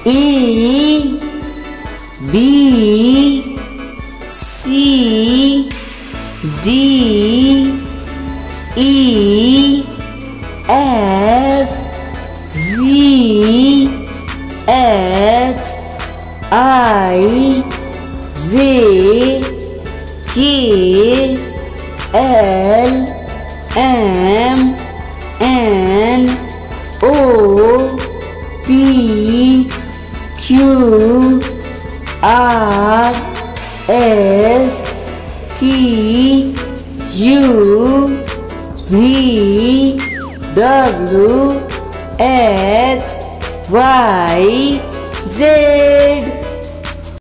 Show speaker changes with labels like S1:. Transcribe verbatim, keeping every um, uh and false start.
S1: E B C D E F Z H I J K L M N O P Q R S T U V W X Y Z।